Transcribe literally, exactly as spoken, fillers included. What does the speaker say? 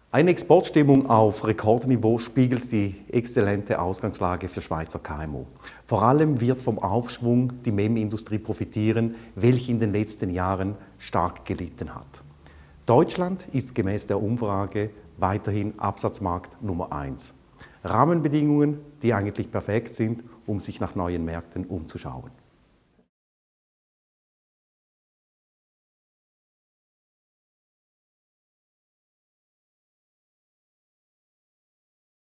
Eine Exportstimmung auf Rekordniveau spiegelt die exzellente Ausgangslage für Schweizer K M U. Vor allem wird vom Aufschwung die M E M-Industrie profitieren, welche in den letzten Jahren stark gelitten hat. Deutschland ist gemäß der Umfrage weiterhin Absatzmarkt Nummer eins. Rahmenbedingungen, die eigentlich perfekt sind, um sich nach neuen Märkten umzuschauen.